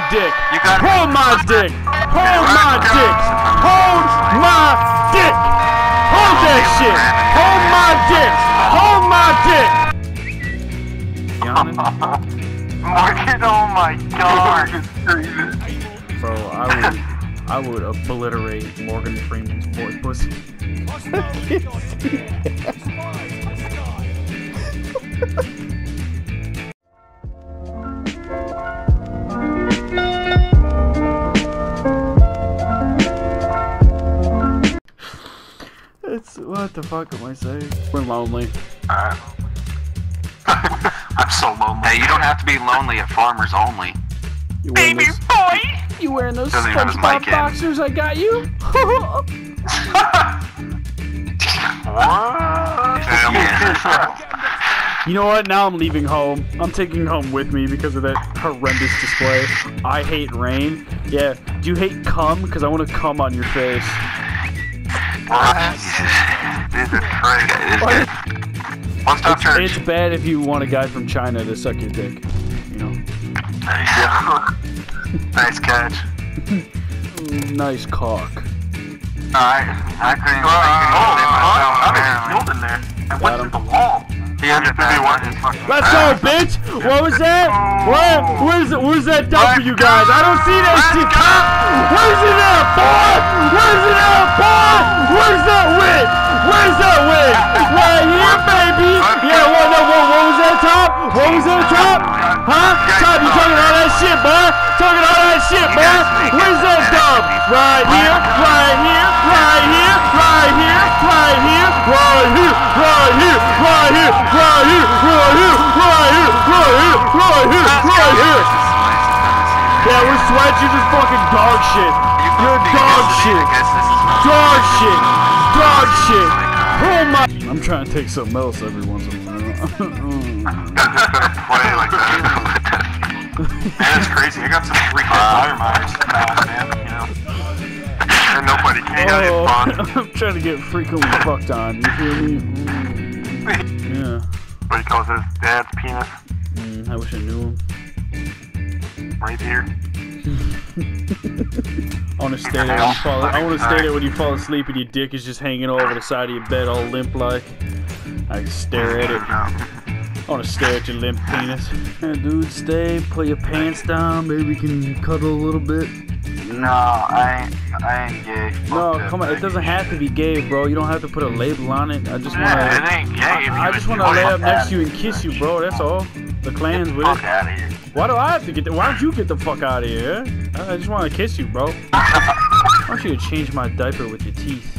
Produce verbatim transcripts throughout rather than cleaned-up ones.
dick. You got Hold my dick. Hold my dick. Hold my dick. Hold that shit. Hold my dick. Hold my dick. Yawning? Morgan, oh my god. Bro, I would, I would obliterate Morgan Freeman's boy pussy. It's what the fuck am I saying? We're lonely. Uh, I'm so lonely. Hey, you don't have to be lonely at Farmers Only. You Baby those, boy! You wearing those SpongeBob boxers I got you? What? You know what? Now I'm leaving home. I'm taking home with me because of that horrendous display. I hate rain. Yeah. Do you hate cum? Because I want to cum on your face. This is crazy. One stop church. It's bad if you want a guy from China to suck your dick. You know. Nice catch. Nice cock. Alright, I couldn't even oh, I was killed in there. I went to the wall. He ended up Let's go, bitch! What was that? What? Where's where's that done for you guys? I don't see that shit. Where's it at, boy? Where's it at, boy? Where's that wig? Where's that wig? Right here, baby. Yeah, what, no, what, what was that top? What was that top? Huh? Top, you talking all that shit, boy? Talking all that shit, boy? Where's that dub? Right here, right here, right here, right here, right here, right here, right here, right here, right here, right here, right here, right here, right here, right here. Yeah, we're sweat. You're just fucking dog shit. You're dog shit. Dog shit. Dog shit. Oh my. I'm trying to take something else every once in a while. Play like that. Man, that's crazy. I got some freaking fire mines now, man. You know, and nobody can. Oh, It's fun. I'm trying to get frequently fucked on. You feel me? Mm. Yeah. What he calls his dad's penis. Mm, I wish I knew him. Right here. I want to stay there. When you fall, I want to stay there when you fall asleep and your dick is just hanging over the side of your bed, all limp like. I can stare at it. I want to stare at your limp penis. Yeah, dude, stay. Pull your pants down. Maybe we can cuddle a little bit. No, I ain't. I ain't gay. No, come on. It doesn't have to be gay, bro. You don't have to put a label on it. I just want to. Yeah, it ain't gay. I, I just want to lay up next to you and kiss you, bro. That's all. The clan's with it. Fuck out of here. Why do I have to get the? Why don't you get the fuck out of here? I just want to kiss you, bro. I want you to change my diaper with your teeth.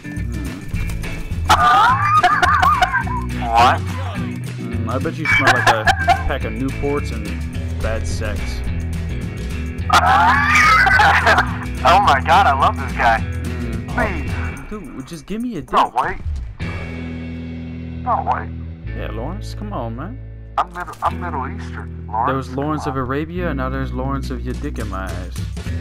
What? Mm, I bet you smell like a pack of Newports and bad sex. Oh my god, I love this guy. Mm. Please. Dude, just give me a dick. No, wait. No, wait. Yeah, Lawrence, come on, man. I'm Middle, I'm Middle Eastern, Lawrence. There was Lawrence of Arabia, and now there's Lawrence of your dick in my ass.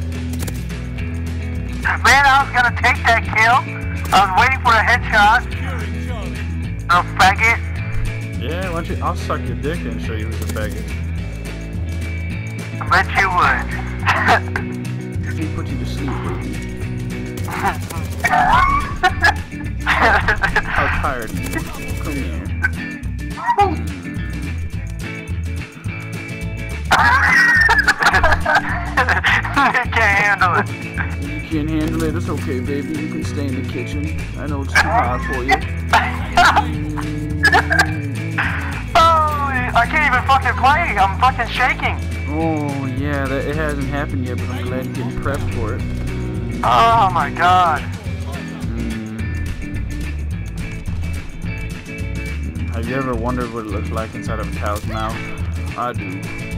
Man, I was gonna take that kill. I was waiting for a headshot. A faggot. Yeah, why don't you? I'll suck your dick and show you who's a faggot. I bet you would. Let me put you to sleep, baby. How tired are you? Come here. You can't handle it. You can't handle it? It's okay, baby. You can stay in the kitchen. I know it's too hot for you. Oh, I can't even fucking play. I'm fucking shaking. Oh, yeah, that, it hasn't happened yet, but I'm glad you're getting prepped for it. Oh my god. Mm. Have you ever wondered what it looks like inside of a cow's mouth? I do.